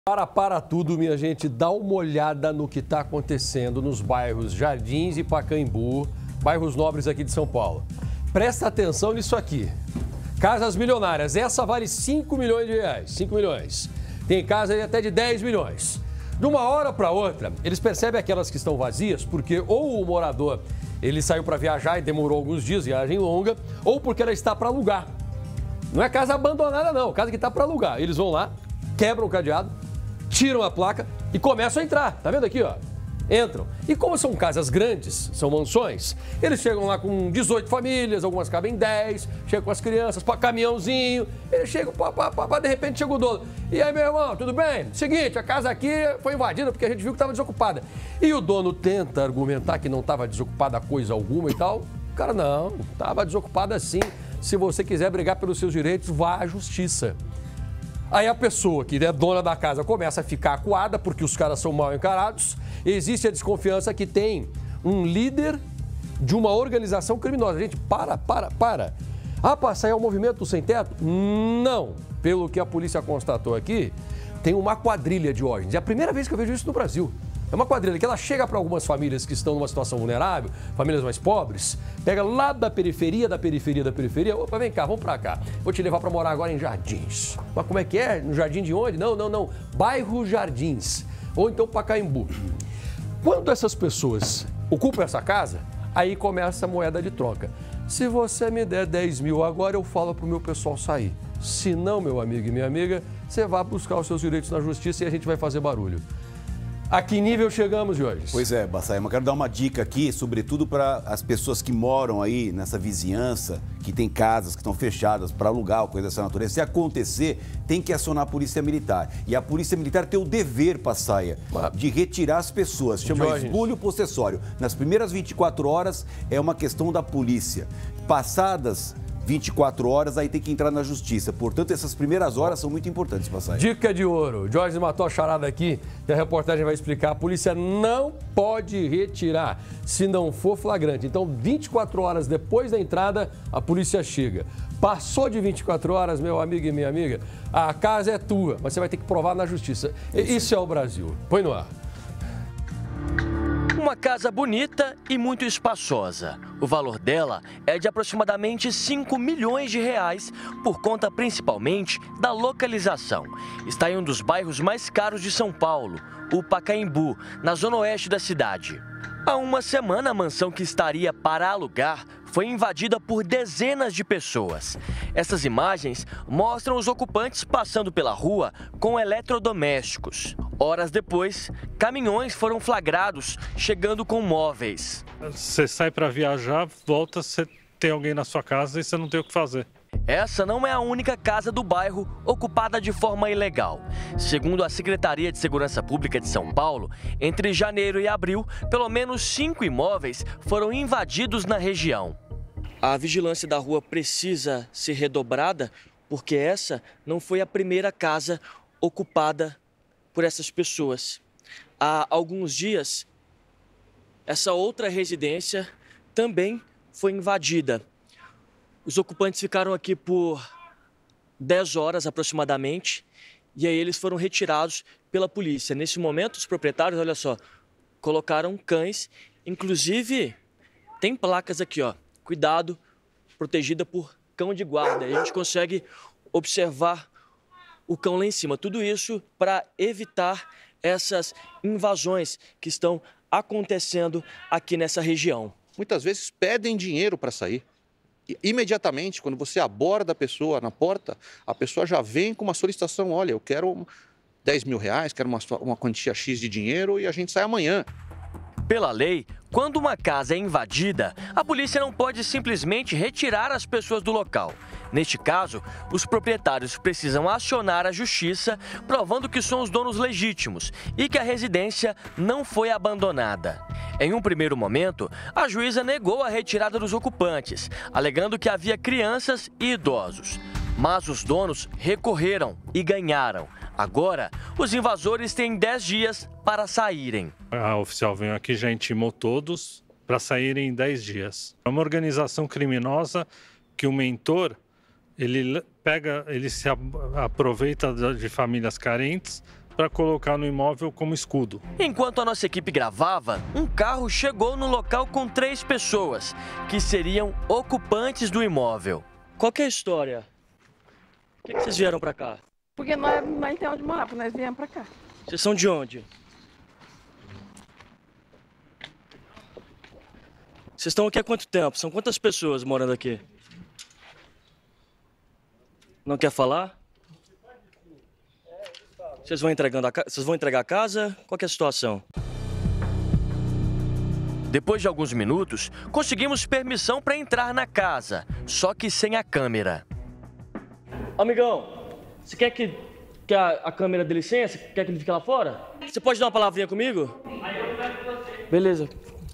Para tudo, minha gente, dá uma olhada no que está acontecendo nos bairros Jardins e Pacaembu, bairros nobres aqui de São Paulo. Presta atenção nisso aqui. Casas milionárias, essa vale 5 milhões de reais, 5 milhões. Tem casa aí até de 10 milhões. De uma hora para outra, eles percebem aquelas que estão vazias porque ou o morador ele saiu para viajar e demorou alguns dias, viagem longa, ou porque ela está para alugar. Não é casa abandonada não, casa que está para alugar. Eles vão lá, quebram o cadeado, tiram a placa e começam a entrar. Tá vendo aqui, ó? Entram. E como são casas grandes, são mansões, eles chegam lá com 18 famílias, algumas cabem 10, chegam com as crianças, caminhãozinho, eles chegam, de repente chega o dono. E aí, meu irmão, tudo bem? Seguinte, a casa aqui foi invadida porque a gente viu que estava desocupada. E o dono tenta argumentar que não estava desocupada coisa alguma e tal. O cara, não, estava desocupada sim. Se você quiser brigar pelos seus direitos, vá à justiça. Aí a pessoa que é dona da casa começa a ficar acuada porque os caras são mal encarados. Existe a desconfiança que tem um líder de uma organização criminosa. Gente, para. Ah, passa aí é o movimento sem teto? Não. Pelo que a polícia constatou aqui, tem uma quadrilha de ordens. É a primeira vez que eu vejo isso no Brasil. É uma quadrilha que ela chega para algumas famílias que estão numa situação vulnerável, famílias mais pobres, pega lá da periferia. Opa, vem cá, vamos para cá. Vou te levar para morar agora em Jardins. Mas como é que é? No Jardim de onde? Não. Bairro Jardins. Ou então Pacaembu. Quando essas pessoas ocupam essa casa, aí começa a moeda de troca. Se você me der 10 mil agora, eu falo para o meu pessoal sair. Se não, meu amigo e minha amiga, você vai buscar os seus direitos na justiça e a gente vai fazer barulho. A que nível chegamos, Jorge? Pois é, Bassaema, eu quero dar uma dica aqui, sobretudo para as pessoas que moram aí nessa vizinhança, que tem casas que estão fechadas para alugar ou coisa dessa natureza. Se acontecer, tem que acionar a Polícia Militar. E a Polícia Militar tem o dever, Passaia, de retirar as pessoas. Chama esbulho possessório. Nas primeiras 24 horas é uma questão da polícia. Passadas 24 horas, aí tem que entrar na justiça. Portanto, essas primeiras horas são muito importantes, Passaia. Dica de ouro. Jorge matou a charada aqui e a reportagem vai explicar. A polícia não pode retirar se não for flagrante. Então, 24 horas depois da entrada, a polícia chega. Passou de 24 horas, meu amigo e minha amiga, a casa é tua, mas você vai ter que provar na justiça. Isso é o Brasil. Põe no ar. Uma casa bonita e muito espaçosa. O valor dela é de aproximadamente 5 milhões de reais, por conta principalmente da localização. Está em um dos bairros mais caros de São Paulo, o Pacaembu, na zona oeste da cidade. Há uma semana, a mansão que estaria para alugar foi invadida por dezenas de pessoas. Essas imagens mostram os ocupantes passando pela rua com eletrodomésticos. Horas depois, caminhões foram flagrados chegando com móveis. Você sai para viajar, volta, você tem alguém na sua casa e você não tem o que fazer. Essa não é a única casa do bairro ocupada de forma ilegal. Segundo a Secretaria de Segurança Pública de São Paulo, entre janeiro e abril, pelo menos 5 imóveis foram invadidos na região. A vigilância da rua precisa ser redobrada, porque essa não foi a primeira casa ocupada por essas pessoas. Há alguns dias, essa outra residência também foi invadida. Os ocupantes ficaram aqui por 10 horas aproximadamente e aí eles foram retirados pela polícia. Nesse momento, os proprietários, olha só, colocaram cães, inclusive tem placas aqui, ó, cuidado, protegida por cão de guarda. E a gente consegue observar o cão lá em cima. Tudo isso para evitar essas invasões que estão acontecendo aqui nessa região. Muitas vezes pedem dinheiro para sair. Imediatamente, quando você aborda a pessoa na porta, a pessoa já vem com uma solicitação. Olha, eu quero 10 mil reais, quero uma quantia X de dinheiro e a gente sai amanhã. Pela lei, quando uma casa é invadida, a polícia não pode simplesmente retirar as pessoas do local. Neste caso, os proprietários precisam acionar a justiça, provando que são os donos legítimos e que a residência não foi abandonada. Em um primeiro momento, a juíza negou a retirada dos ocupantes, alegando que havia crianças e idosos. Mas os donos recorreram e ganharam. Agora, os invasores têm 10 dias para saírem. A oficial veio aqui, já intimou todos para saírem em 10 dias. É uma organização criminosa que o mentor, ele se aproveita de famílias carentes para colocar no imóvel como escudo. Enquanto a nossa equipe gravava, um carro chegou no local com 3 pessoas, que seriam ocupantes do imóvel. Qual que é a história? Por que vocês vieram para cá? Porque nós não temos onde morar, porque nós viemos para cá. Vocês são de onde? Vocês estão aqui há quanto tempo? São quantas pessoas morando aqui? Não quer falar? Vocês vão entregar a casa? Qual que é a situação? Depois de alguns minutos, conseguimos permissão para entrar na casa, só que sem a câmera. Amigão, você quer que a câmera dê licença? Quer que ele fique lá fora? Você pode dar uma palavrinha comigo? Beleza.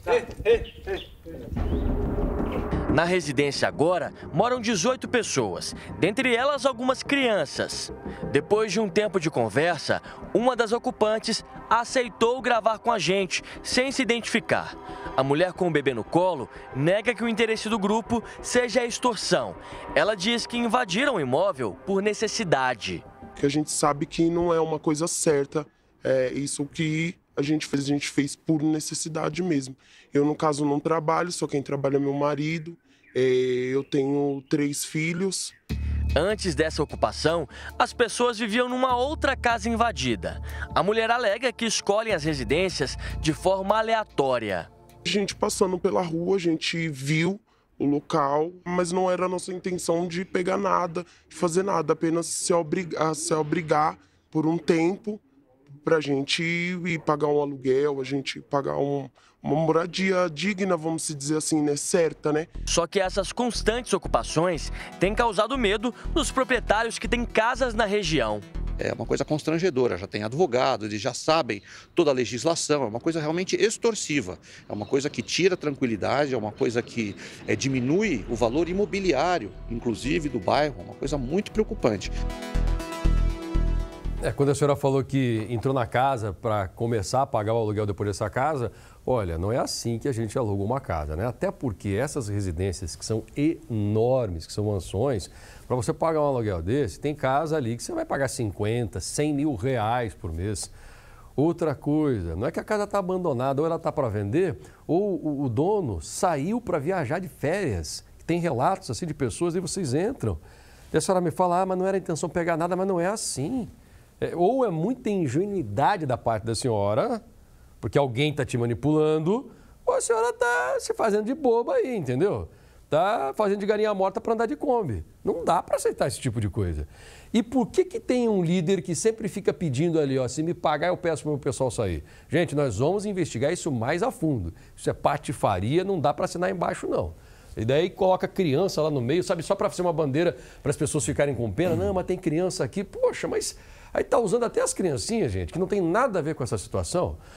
Na residência agora moram 18 pessoas, dentre elas algumas crianças. Depois de um tempo de conversa, uma das ocupantes aceitou gravar com a gente, sem se identificar. A mulher com o bebê no colo nega que o interesse do grupo seja a extorsão. Ela diz que invadiram o imóvel por necessidade. Que a gente sabe que não é uma coisa certa, isso que a gente fez por necessidade mesmo. Eu, no caso, não trabalho, só quem trabalha é meu marido. Eu tenho 3 filhos. Antes dessa ocupação, as pessoas viviam numa outra casa invadida. A mulher alega que escolhem as residências de forma aleatória. A gente passando pela rua, a gente viu o local, mas não era a nossa intenção de pegar nada, de fazer nada, apenas se obrigar por um tempo para a gente ir pagar um aluguel, a gente pagar uma moradia digna, vamos dizer assim, né, certa, né? Só que essas constantes ocupações têm causado medo nos proprietários que têm casas na região. É uma coisa constrangedora, já tem advogado, eles já sabem toda a legislação, é uma coisa realmente extorsiva, é uma coisa que tira a tranquilidade, é uma coisa que diminui o valor imobiliário, inclusive do bairro, é uma coisa muito preocupante. Quando a senhora falou que entrou na casa para começar a pagar o aluguel depois dessa casa, olha, não é assim que a gente aluga uma casa, né? Até porque essas residências que são enormes, que são mansões, para você pagar um aluguel desse, tem casa ali que você vai pagar 50, 100 mil reais por mês. Outra coisa, não é que a casa está abandonada, ou ela está para vender, ou o dono saiu para viajar de férias. Tem relatos assim de pessoas e vocês entram. E a senhora me fala, mas não era a intenção pegar nada, mas não é assim. Ou é muita ingenuidade da parte da senhora, porque alguém está te manipulando, ou a senhora está se fazendo de boba aí, entendeu? Está fazendo de galinha morta para andar de Kombi. Não dá para aceitar esse tipo de coisa. E por que tem um líder que sempre fica pedindo ali, ó, se me pagar eu peço para o meu pessoal sair? Gente, nós vamos investigar isso mais a fundo. Isso é patifaria, não dá para assinar embaixo, não. E daí coloca criança lá no meio, sabe, só para ser uma bandeira para as pessoas ficarem com pena. Não, mas tem criança aqui. Poxa, mas aí tá usando até as criancinhas, gente, que não tem nada a ver com essa situação.